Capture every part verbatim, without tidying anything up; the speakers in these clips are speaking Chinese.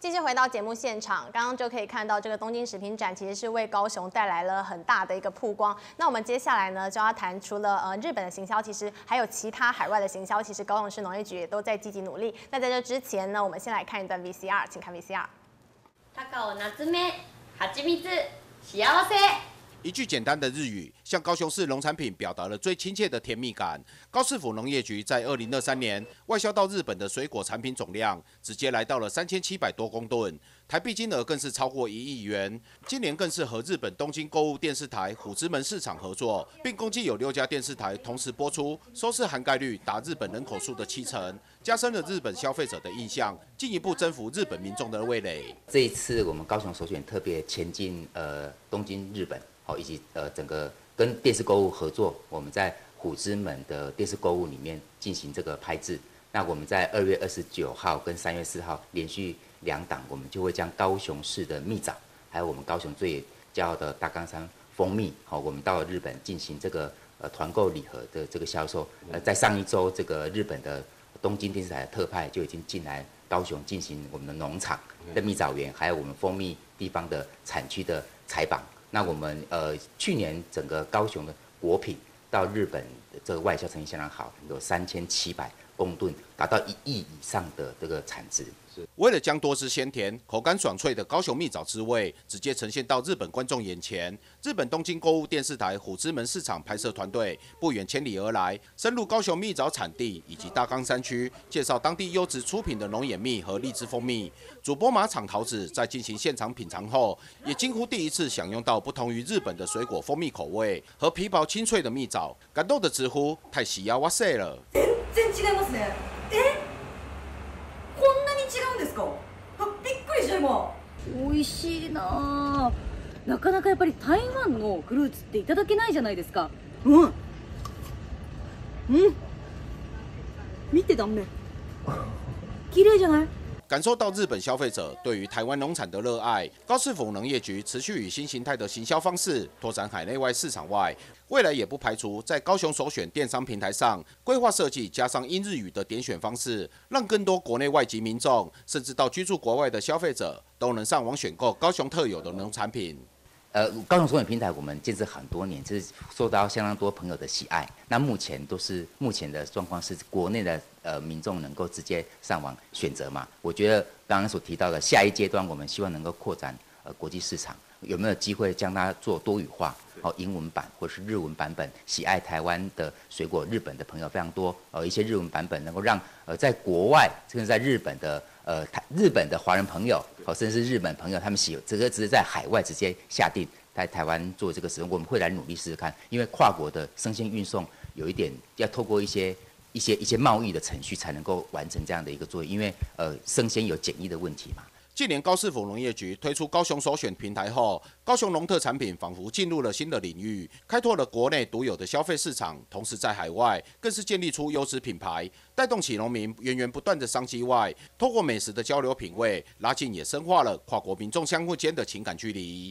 继续回到节目现场，刚刚就可以看到这个东京食品展其实是为高雄带来了很大的一个曝光。那我们接下来呢就要谈，除了呃日本的行销，其实还有其他海外的行销，其实高雄市农业局也都在积极努力。那在这之前呢，我们先来看一段 V C R， 请看 V C R。 高尾夏目、はちみつ、幸せ。 一句简单的日语，向高雄市农产品表达了最亲切的甜蜜感。高市府农业局在二零二三年外销到日本的水果产品总量直接来到了三千七百多公吨，台币金额更是超过一亿元。今年更是和日本东京购物电视台虎之门市场合作，并共计有六家电视台同时播出，收视涵盖率达日本人口数的七成，加深了日本消费者的印象，进一步征服日本民众的味蕾。 这一次我们高雄首选特别前进呃东京日本。以及呃整个跟电视购物合作，我们在虎之门的电视购物里面进行这个拍制。那我们在二月二十九号跟三月四号连续两档，我们就会将高雄市的蜜枣，还有我们高雄最骄傲的大冈山蜂蜜，好，我们到了日本进行这个呃团购礼盒的这个销售。呃，在上一周，这个日本的东京电视台的特派就已经进来高雄进行我们的农场的蜜枣园，还有我们蜂蜜地方的产区的采访。那我们呃去年整个高雄的果品到日本的这个外销成绩相当好，有三千七百公吨，达到一亿以上的这个产值。 为了将多汁鲜甜、口感爽脆的高雄蜜枣滋味直接呈现到日本观众眼前，日本东京购物电视台虎之门市场拍摄团队不远千里而来，深入高雄蜜枣产地以及大冈山区，介绍当地优质出品的龙眼蜜和荔枝蜂蜜。主播马场桃子在进行现场品尝后，也几乎第一次享用到不同于日本的水果蜂蜜口味和皮薄清脆的蜜枣，感动的直呼太喜呀哇塞了！ 全然違いますね。え？こんなに違うんですか？びっくりした今。 美味しいな。なかなかやっぱり台湾のフルーツっていただけないじゃないですか。うん。うん。見て断面。綺麗じゃない？ 感受到日本消费者对于台湾农产的热爱，高市府农业局持续以新形态的行销方式拓展海内外市场外，未来也不排除在高雄首选电商平台上规划设计加上英日语的点选方式，让更多国内外籍民众，甚至到居住国外的消费者都能上网选购高雄特有的农产品。 呃，高雄首选平台我们建设很多年，就是受到相当多朋友的喜爱。那目前都是目前的状况是国内的呃民众能够直接上网选择嘛？我觉得刚刚所提到的下一阶段，我们希望能够扩展呃国际市场，有没有机会将它做多语化？哦，英文版或是日文版本，喜爱台湾的水果，日本的朋友非常多。呃，一些日文版本能够让呃在国外，甚至在日本的呃台日本的华人朋友，哦，甚至是日本朋友，他们喜这个只是在海外直接下定在台湾做这个使用，我们会来努力试试看。因为跨国的生鲜运送有一点要透过一些一些一些贸易的程序才能够完成这样的一个作业，因为呃生鲜有检疫的问题嘛。 近年高市府农业局推出高雄首选平台后，高雄农特产品仿佛进入了新的领域，开拓了国内独有的消费市场，同时在海外更是建立出优质品牌，带动起农民源源不断的商机外，透过美食的交流品味，拉近也深化了跨国民众相互间的情感距离。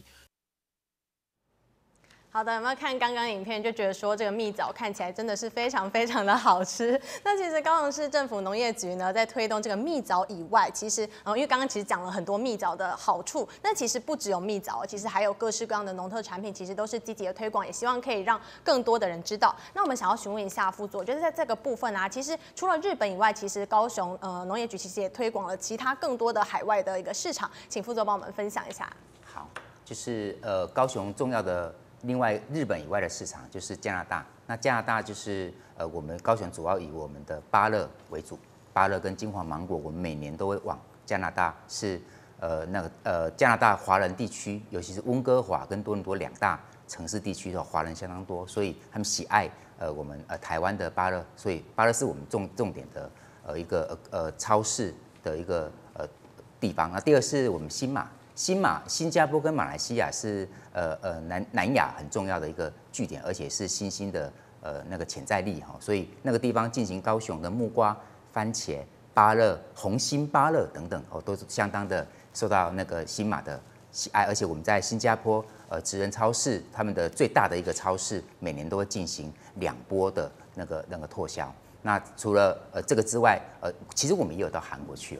好的，有没有看刚刚影片就觉得说这个蜜枣看起来真的是非常非常的好吃？那其实高雄市政府农业局呢，在推动这个蜜枣以外，其实呃，因为刚刚其实讲了很多蜜枣的好处，那其实不只有蜜枣，其实还有各式各样的农特产品，其实都是积极的推广，也希望可以让更多的人知道。那我们想要询问一下副座，就是在这个部分啊，其实除了日本以外，其实高雄呃农业局其实也推广了其他更多的海外的一个市场，请副座帮我们分享一下。 好，就是呃高雄重要的。另外，日本以外的市场就是加拿大。那加拿大就是呃，我们高雄主要以我们的芭乐为主，芭乐跟金黄芒果，我们每年都会往加拿大是呃那个呃加拿大华人地区，尤其是温哥华跟多伦多两大城市地区的华人相当多，所以他们喜爱呃我们呃台湾的芭乐，所以芭乐是我们重重点的呃一个呃呃超市的一个呃地方。那第二是我们新马。新马、新加坡跟马来西亚是呃呃南南亚很重要的一个据点，而且是新兴的呃那个潜在力哈，所以那个地方进行高雄的木瓜、番茄、芭乐、红心芭乐等等哦，都是相当的受到那个新马的喜爱，而且我们在新加坡呃职人超市他们的最大的一个超市，每年都会进行两波的那个那个拓销。那除了呃这个之外，呃其实我们也有到韩国去哦。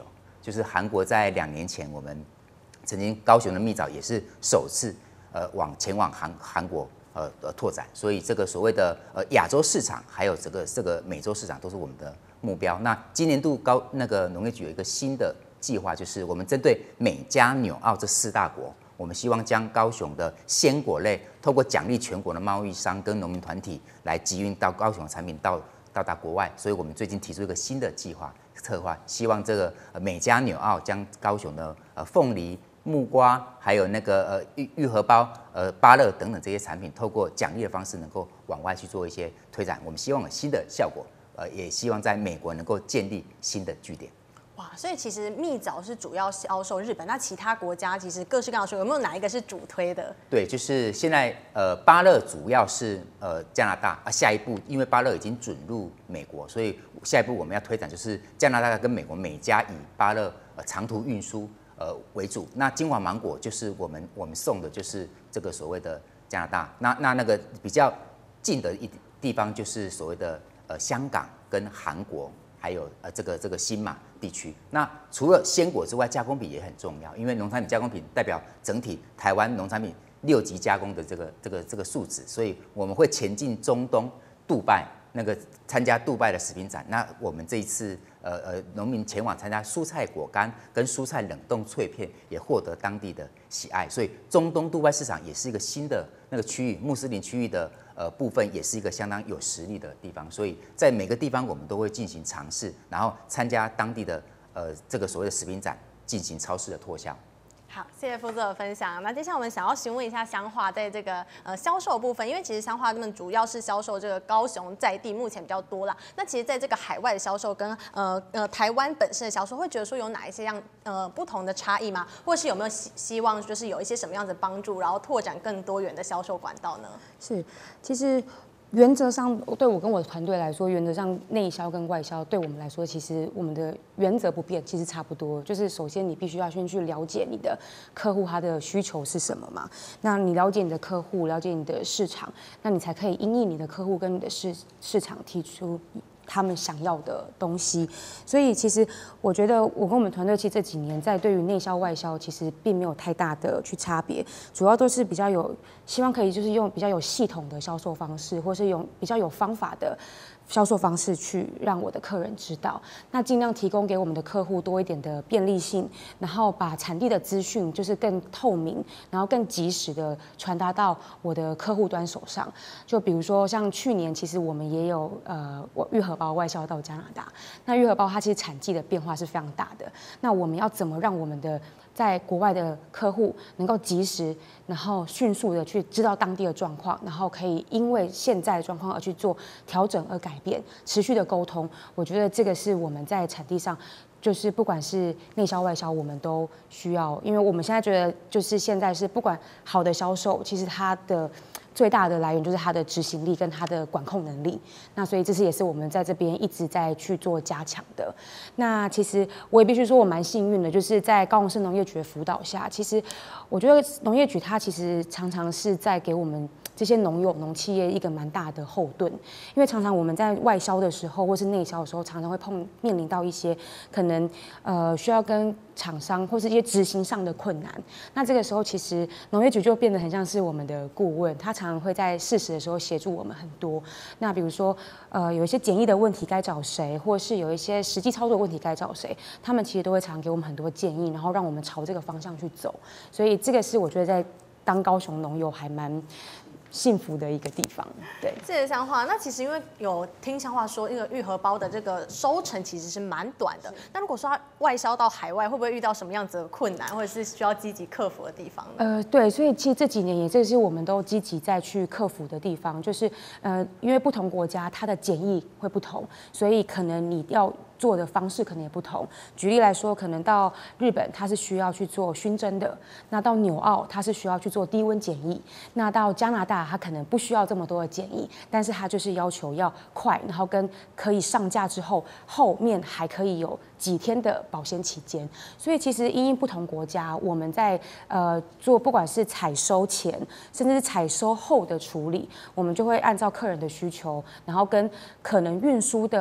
就是韩国在两年前我们曾经高雄的蜜枣也是首次呃往前往韩韩国呃呃拓展，所以这个所谓的呃亚洲市场还有这个这个美洲市场都是我们的目标。那今年度高那个农业局有一个新的计划，就是我们针对美加纽澳这四大国，我们希望将高雄的鲜果类透过奖励全国的贸易商跟农民团体来集运到高雄的产品到到达国外，所以我们最近提出一个新的计划策划，希望这个呃美加纽澳将高雄的呃凤梨、木瓜，还有那个呃玉玉荷包、呃芭乐等等这些产品，透过奖励的方式能够往外去做一些推展。我们希望有新的效果，呃，也希望在美国能够建立新的据点。 哇，所以其实蜜枣是主要销售日本，那其他国家其实各式各样的水果，有没有哪一个是主推的？ 对，就是现在呃芭乐主要是呃加拿大啊，下一步因为芭乐已经准入美国，所以下一步我们要推展就是加拿大跟美国美加以芭乐呃长途运输呃为主。那金华芒果就是我们我们送的就是这个所谓的加拿大，那那那个比较近的一地方就是所谓的呃香港跟韩国。还有呃这个这个新马地区，那除了鲜果之外，加工品也很重要，因为农产品加工品代表整体台湾农产品六级加工的这个这个这个数值，所以我们会前进中东杜拜那个参加杜拜的食品展。那我们这一次呃呃农民前往参加蔬菜果干跟蔬菜冷冻脆片，也获得当地的喜爱，所以中东杜拜市场也是一个新的那个区域，穆斯林区域的。呃，部分也是一个相当有实力的地方，所以在每个地方我们都会进行尝试，然后参加当地的呃这个所谓的食品展，进行超市的拓销。 好，谢谢副座的分享。那接下来我们想要询问一下香化在这个呃销售部分，因为其实香化他们主要是销售这个高雄在地，目前比较多啦。那其实在这个海外的销售跟呃呃台湾本身的销售，会觉得说有哪一些样呃不同的差异吗？或是有没有希希望就是有一些什么样子的帮助，然后拓展更多元的销售管道呢？ 是，其实。原则上，对我跟我的团队来说，原则上内销跟外销对我们来说，其实我们的原则不变，其实差不多。就是首先你必须要先去了解你的客户他的需求是什么嘛。那你了解你的客户，了解你的市场，那你才可以因应你的客户跟你的市市场提出他们想要的东西。所以其实我觉得我跟我们团队其实这几年在对于内销外销其实并没有太大的去差别，主要都是比较有希望可以就是用比较有系统的销售方式，或是用比较有方法的销售方式去让我的客人知道，那尽量提供给我们的客户多一点的便利性，然后把产地的资讯就是更透明，然后更及时的传达到我的客户端手上。就比如说像去年，其实我们也有呃，我玉荷包外销到加拿大，那玉荷包它其实产季的变化是非常大的，那我们要怎么让我们的在国外的客户能够及时，然后迅速的去知道当地的状况，然后可以因为现在的状况而去做调整而改变，持续的沟通。我觉得这个是我们在产地上，就是不管是内销外销，我们都需要，因为我们现在觉得就是现在是不管好的销售，其实它的最大的来源就是它的执行力跟它的管控能力。那所以这是也是我们在这边一直在去做加强的。那其实我也必须说，我蛮幸运的，就是在高雄市农业局的辅导下，其实我觉得农业局它其实常常是在给我们这些农友、农企业一个蛮大的后盾，因为常常我们在外销的时候，或是内销的时候，常常会碰面临到一些可能呃需要跟厂商或是一些执行上的困难。那这个时候，其实农业局就变得很像是我们的顾问，他常常会在适时的时候协助我们很多。那比如说，呃，有一些检疫的问题该找谁，或是有一些实际操作的问题该找谁，他们其实都会常给我们很多建议，然后让我们朝这个方向去走。所以这个是我觉得在当高雄农友还蛮幸福的一个地方。对， 谢谢香化。那其实因为有听香化说，一个玉荷包的这个收成其实是蛮短的。那如果说它外销到海外，会不会遇到什么样子的困难，或者是需要积极克服的地方呢？ 呃，对，所以其实这几年也这是我们都积极在去克服的地方，就是呃，因为不同国家它的检疫会不同，所以可能你要做的方式可能也不同。举例来说，可能到日本它是需要去做熏蒸的，那到纽澳它是需要去做低温检疫，那到加拿大它可能不需要这么多的检疫，但是它就是要求要快，然后跟可以上架之后，后面还可以有几天的保鲜期间。所以其实因应不同国家，我们在呃做不管是采收前，甚至是采收后的处理，我们就会按照客人的需求，然后跟可能运输的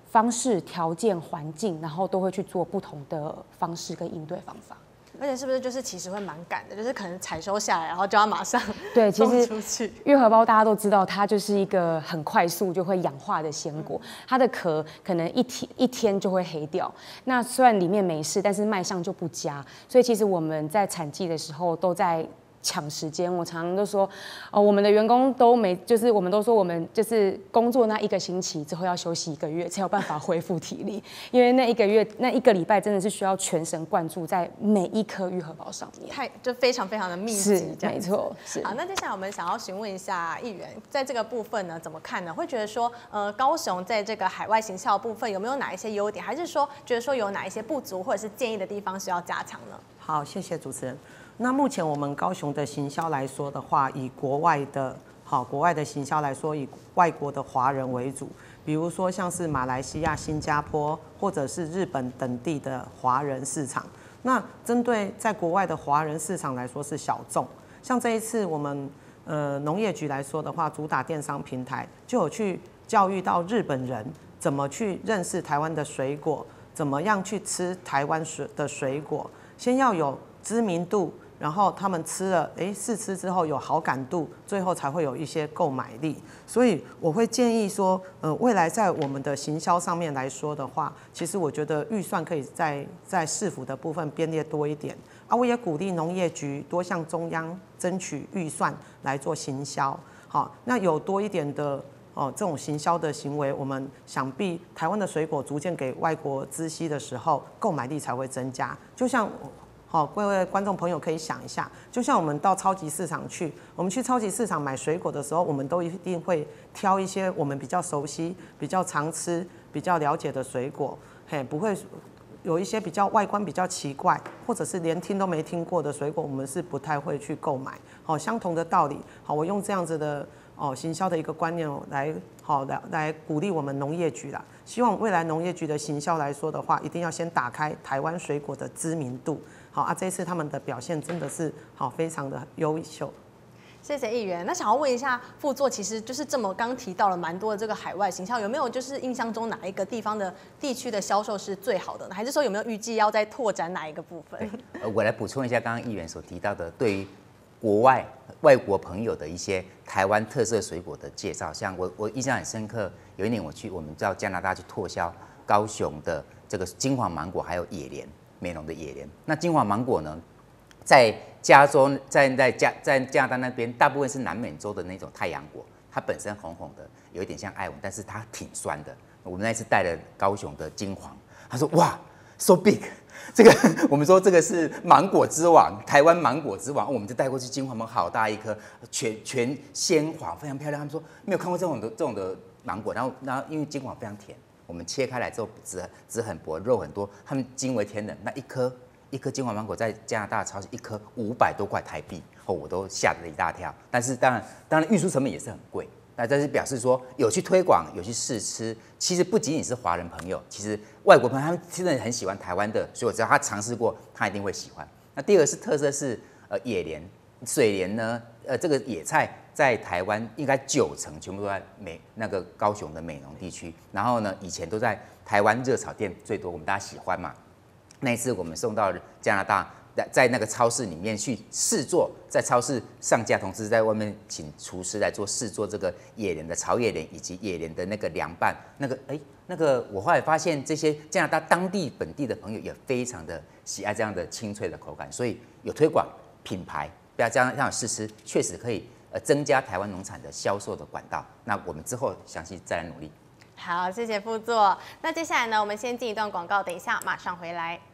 方式、条件、环境，然后都会去做不同的方式跟应对方法。 而且是不是就是其实会蛮赶的，就是可能采收下来，然后就要马上对，其实出去。 玉荷包大家都知道，它就是一个很快速就会氧化的鲜果，它的壳可能一天一天就会黑掉。那虽然里面没事，但是卖相就不佳，所以其实我们在产季的时候都在抢时间。我常常都说，呃，我们的员工都没，就是我们都说我们就是工作那一个星期之后要休息一个月，才有办法恢复体力，因为那一个月那一个礼拜真的是需要全神贯注在每一颗玉荷包上面， 太就非常非常的密集， 是没错，是。 好，那接下来我们想要询问一下议员，在这个部分呢怎么看呢？会觉得说，呃，高雄在这个海外行销部分有没有哪一些优点，还是说觉得说有哪一些不足或者是建议的地方需要加强呢？ 好，谢谢主持人。那目前我们高雄的行销来说的话，以国外的好国外的行销来说，以外国的华人为主，比如说像是马来西亚、新加坡或者是日本等地的华人市场。那针对在国外的华人市场来说是小众，像这一次我们呃农业局来说的话，主打电商平台就有去教育到日本人怎么去认识台湾的水果，怎么样去吃台湾水的水果，先要有知名度。然后他们吃了，哎，试吃之后有好感度，最后才会有一些购买力。所以我会建议说，呃，未来在我们的行销上面来说的话，其实我觉得预算可以在在市府的部分编列多一点啊。我也鼓励农业局多向中央争取预算来做行销。好，那有多一点的哦这种行销的行为，我们想必台湾的水果逐渐给外国知悉的时候，购买力才会增加。就像好，各位观众朋友可以想一下，就像我们到超级市场去，我们去超级市场买水果的时候，我们都一定会挑一些我们比较熟悉、比较常吃、比较了解的水果，嘿，不会有一些比较外观比较奇怪，或者是连听都没听过的水果，我们是不太会去购买。好，相同的道理，好，我用这样子的哦行销的一个观念来，好来来鼓励我们农业局啦。希望未来农业局的行销来说的话，一定要先打开台湾水果的知名度。好啊，这一次他们的表现真的是好，非常的优秀。 谢谢议员。那想要问一下副座，其实就是这么刚提到了蛮多的这个海外行销，有没有就是印象中哪一个地方的地区的销售是最好的呢？还是说有没有预计要再拓展哪一个部分？ 呃，我来补充一下刚刚议员所提到的，对于国外外国朋友的一些台湾特色水果的介绍。像我我印象很深刻，有一年我去我们到加拿大去拓销高雄的这个金黄芒果，还有野莲。美浓的野莲，那金黄芒果呢，在加州，在在加在加拿大那边，大部分是南美洲的那种太阳果，它本身红红的，有一点像艾文，但是它挺酸的。我们那次带了高雄的金黄，他说哇 ，so big， 这个我们说这个是芒果之王，台湾芒果之王，我们就带过去金黄芒好大一颗，全全鲜黄，非常漂亮。他们说没有看过这种的这种的芒果，然后然后因为金黄非常甜。我们切开来之后，籽籽很薄，肉很多，他们惊为天人。那一颗一颗金黄芒果在加拿大超市一颗五百多块台币，哦，我都吓得一大跳。但是当然，当然运输成本也是很贵。那这是表示说有去推广，有去试吃。其实不仅仅是华人朋友，其实外国朋友他们真的很喜欢台湾的，所以我知道他尝试过，他一定会喜欢。那第二个是特色是呃野莲、水莲呢，呃这个野菜。在台湾应该九成全部都在美那个高雄的美浓地区，然后呢，以前都在台湾热炒店最多，我们大家喜欢嘛。那一次我们送到加拿大，在那个超市里面去试做，在超市上架，同时在外面请厨师来做试做这个野莲的炒野莲以及野莲的那个凉拌，那个哎那个我后来发现这些加拿大当地本地的朋友也非常的喜爱这样的清脆的口感，所以有推广品牌，不要这样让试吃，确实可以。呃，增加台湾农产的销售的管道，那我们之后详细再来努力。 好，谢谢副座。那接下来呢，我们先进一段广告，等一下马上回来。